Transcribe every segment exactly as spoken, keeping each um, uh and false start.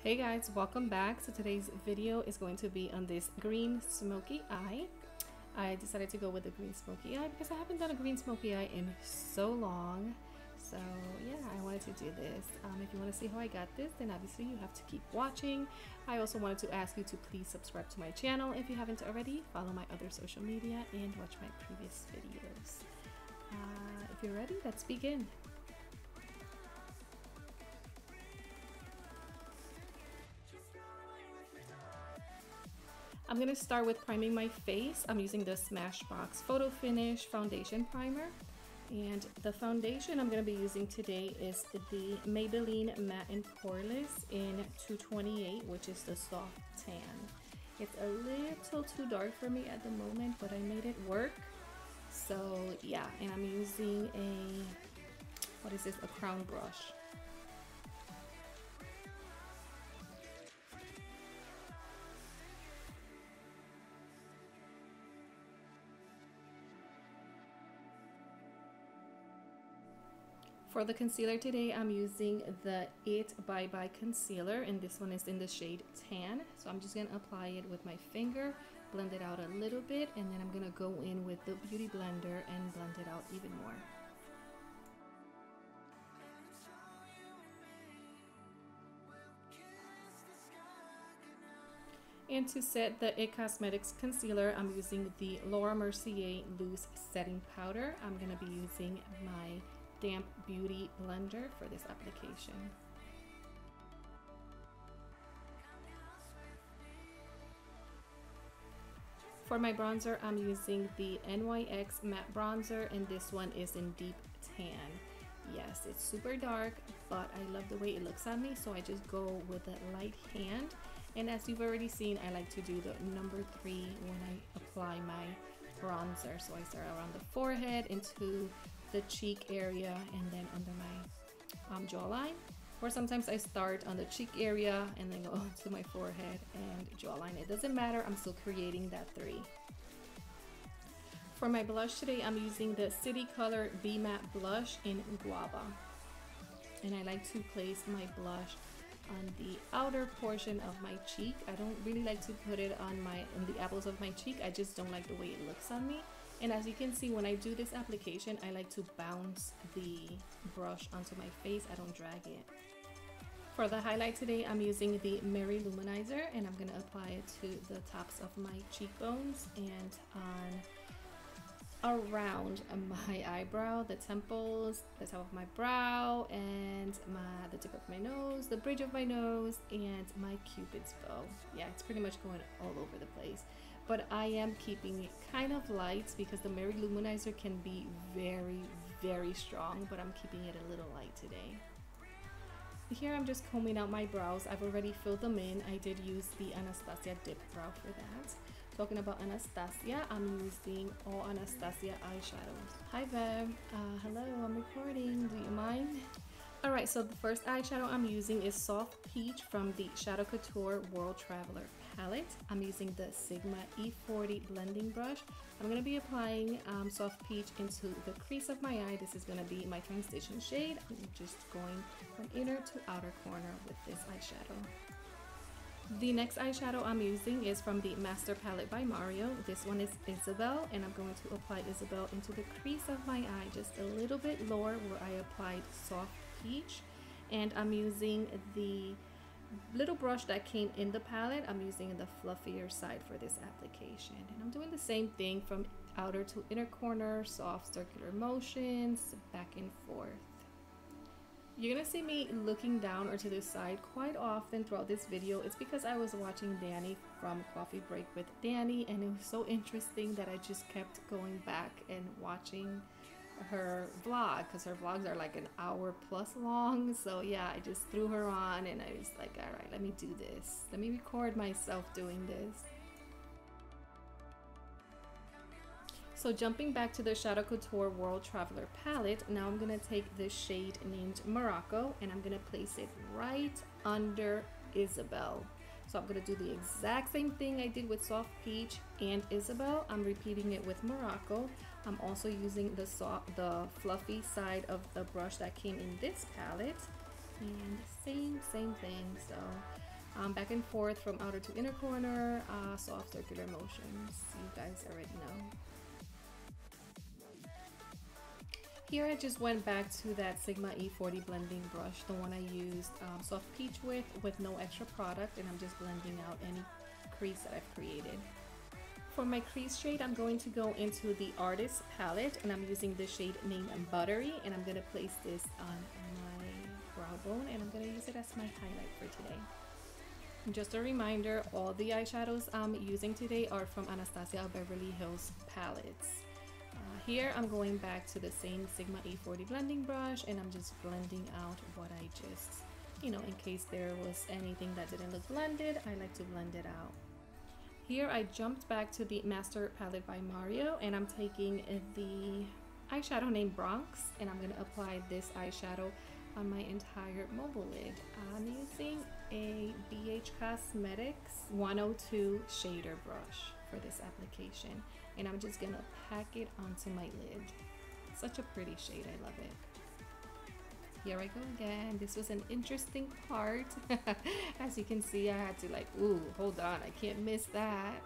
Hey guys, welcome back. So today's video is going to be on this green smoky eye. I decided to go with the green smoky eye because I haven't done a green smoky eye in so long. So yeah, I wanted to do this. Um, if you want to see how I got this, then obviously you have to keep watching. I also wanted to ask you to please subscribe to my channel if you haven't already. Follow my other social media and watch my previous videos. Uh, if you're ready, let's begin. I'm going to start with priming my face. I'm using the Smashbox Photo Finish Foundation Primer. And the foundation I'm going to be using today is the Maybelline Matte and Poreless in two twenty-eight, which is the soft tan. It's a little too dark for me at the moment, but I made it work. So yeah, and I'm using a, what is this, a crown brush. For the concealer today, I'm using the It Bye Bye Concealer, and this one is in the shade Tan. So I'm just going to apply it with my finger, blend it out a little bit, and then I'm going to go in with the Beauty Blender and blend it out even more. And to set the It Cosmetics Concealer, I'm using the Laura Mercier Loose Setting Powder. I'm going to be using my Damp Beauty Blender for this application. For my bronzer, I'm using the N Y X Matte Bronzer, and this one is in Deep Tan. Yes, it's super dark, but I love the way it looks on me, so I just go with a light hand. And as you've already seen, I like to do the number three when I apply my bronzer. So I start around the forehead, into the cheek area, and then under my um, jawline. Or sometimes I start on the cheek area and then go to my forehead and jawline. It doesn't matter, I'm still creating that three. For my blush today, I'm using the City Color Be Matte Blush in Guava. And I like to place my blush on the outer portion of my cheek. I don't really like to put it on my on the apples of my cheek. I just don't like the way it looks on me. And as you can see, when I do this application, I like to bounce the brush onto my face. I don't drag it. For the highlight today, I'm using the Mary Luminizer, and I'm going to apply it to the tops of my cheekbones and on around my eyebrow, the temples, the top of my brow, and my the tip of my nose, the bridge of my nose, and my Cupid's bow. Yeah, it's pretty much going all over the place. But I am keeping it kind of light because the Mary Luminizer can be very, very strong, but I'm keeping it a little light today. Here I'm just combing out my brows. I've already filled them in. I did use the Anastasia Dip Brow for that. Talking about Anastasia, I'm using all Anastasia eyeshadows. Hi Bev, uh, hello, I'm recording, do you mind? Alright, so the first eyeshadow I'm using is Soft Peach from the Shadow Couture World Traveler palette. I'm using the Sigma E forty blending brush. I'm going to be applying um, Soft Peach into the crease of my eye. This is going to be my transition shade. I'm just going from inner to outer corner with this eyeshadow. The next eyeshadow I'm using is from the Master Palette by Mario. This one is Isabelle, and I'm going to apply Isabelle into the crease of my eye, just a little bit lower where I applied Soft Peach. And I'm using the little brush that came in the palette. I'm using the fluffier side for this application. And I'm doing the same thing from outer to inner corner, soft circular motions, back and forth. You're gonna see me looking down or to the side quite often throughout this video. It's because I was watching Danny from Coffee Break with Danny, and it was so interesting that I just kept going back and watching her vlog, because her vlogs are like an hour plus long. So yeah, I just threw her on and I was like, all right, let me do this. Let me record myself doing this. So jumping back to the Shadow Couture World Traveler palette, now I'm going to take this shade named Morocco, and I'm going to place it right under Isabelle. So I'm going to do the exact same thing I did with Soft Peach and Isabelle. I'm repeating it with Morocco. I'm also using the soft, the fluffy side of the brush that came in this palette, and same, same thing. So um, back and forth from outer to inner corner, uh, soft circular motions. You guys already know. Here I just went back to that Sigma E forty blending brush, the one I used um, soft peach with, with no extra product, and I'm just blending out any crease that I've created. For my crease shade, I'm going to go into the Artist palette, and I'm using the shade named Buttery, and I'm going to place this on my brow bone, and I'm going to use it as my highlight for today. Just a reminder, all the eyeshadows I'm using today are from Anastasia Beverly Hills palettes. Uh, here I'm going back to the same Sigma E forty blending brush, and I'm just blending out what I just, you know, in case there was anything that didn't look blended, I like to blend it out. Here I jumped back to the Master Palette by Mario, and I'm taking the eyeshadow named Bronx, and I'm going to apply this eyeshadow on my entire mobile lid. I'm using a B H Cosmetics one oh two shader brush for this application, and I'm just gonna pack it onto my lid. Such a pretty shade, I love it. Here I go again. This was an interesting part. As you can see, I had to like, ooh, hold on, I can't miss that.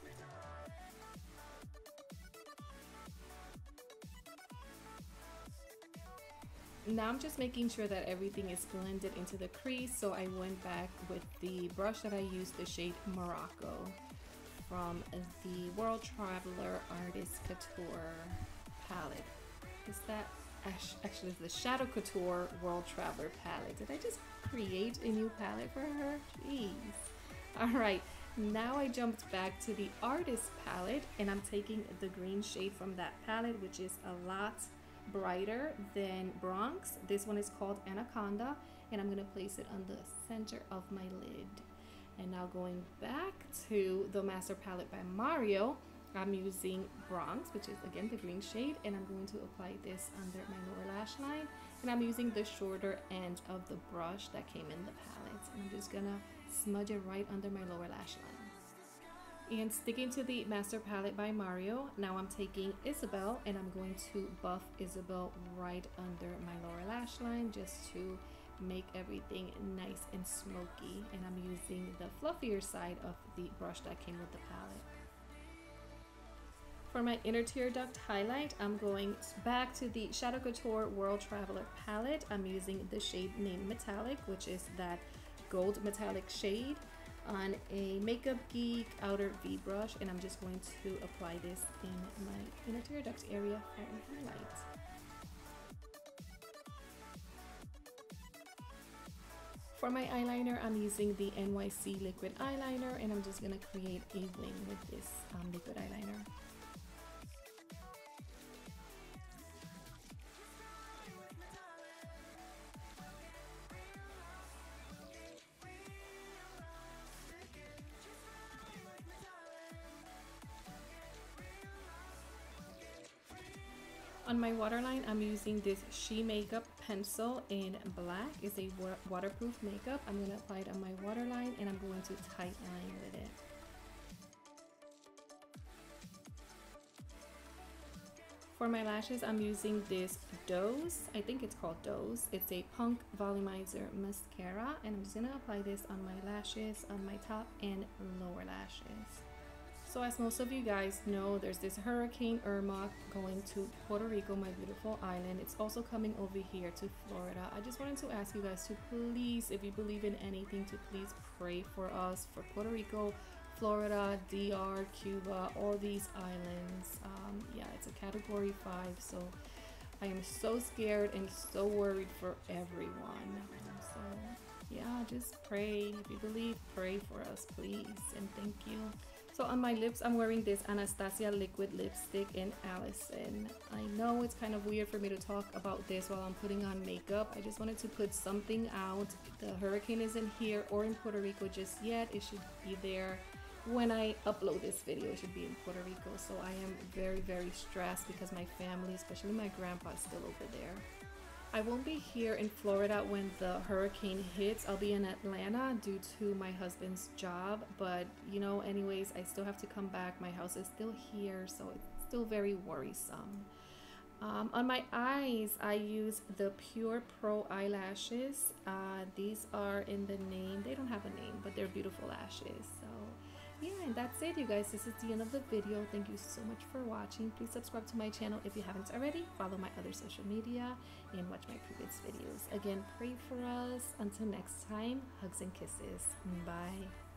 Now I'm just making sure that everything is blended into the crease, so I went back with the brush that I used, the shade Morocco from the World Traveler Artist Couture palette. Is that actually the Shadow Couture World Traveler palette? Did I just create a new palette for her? Jeez. Alright, now I jumped back to the Artist palette, and I'm taking the green shade from that palette, which is a lot brighter than Bronx. This one is called Anaconda, and I'm going to place it on the center of my lid. And now going back to the Master Palette by Mario, I'm using Bronx, which is again the green shade, and I'm going to apply this under my lower lash line, and I'm using the shorter end of the brush that came in the palette, and I'm just gonna smudge it right under my lower lash line. And sticking to the Master Palette by Mario, now I'm taking Isabel, and I'm going to buff Isabel right under my lower lash line just to make everything nice and smoky. And I'm using the fluffier side of the brush that came with the palette. For my inner tear duct highlight, I'm going back to the Shadow Couture World Traveler palette. I'm using the shade named Metallic, which is that gold metallic shade, on a Makeup Geek Outer V brush, and I'm just going to apply this in my inner tear duct area for a highlight. For my eyeliner, I'm using the N Y C liquid eyeliner, and I'm just going to create a wing with this um, liquid eyeliner. On my waterline, I'm using this She Makeup pencil in black. It's a wa waterproof makeup. I'm going to apply it on my waterline, and I'm going to tight line with it. For my lashes, I'm using this Doze. I think it's called Doze. It's a Punk Volumizer Mascara, and I'm just going to apply this on my lashes, on my top and lower lashes. So as most of you guys know, there's this Hurricane Irma going to Puerto Rico, my beautiful island. It's also coming over here to Florida. I just wanted to ask you guys to please, if you believe in anything, to please pray for us, for Puerto Rico, Florida, D R, Cuba, all these islands. Um, yeah, it's a category five, so I am so scared and so worried for everyone. Um, so yeah, just pray. If you believe, pray for us, please, and thank you. So on my lips, I'm wearing this Anastasia liquid lipstick in Allison. I know it's kind of weird for me to talk about this while I'm putting on makeup. I just wanted to put something out. The hurricane isn't here or in Puerto Rico just yet. It should be there when I upload this video. It should be in Puerto Rico. So I am very, very stressed because my family, especially my grandpa, is still over there. I won't be here in Florida when the hurricane hits. I'll be in Atlanta due to my husband's job, but you know, anyways, I still have to come back. My house is still here, so it's still very worrisome. Um, on my eyes, I use the Pure Pro eyelashes. Uh, these are in the name, they don't have a name, but they're beautiful lashes. So yeah, and that's it, you guys. This is the end of the video. Thank you so much for watching. Please subscribe to my channel if you haven't already. Follow my other social media and watch my previous videos. Again, pray for us. Until next time, hugs and kisses. Bye.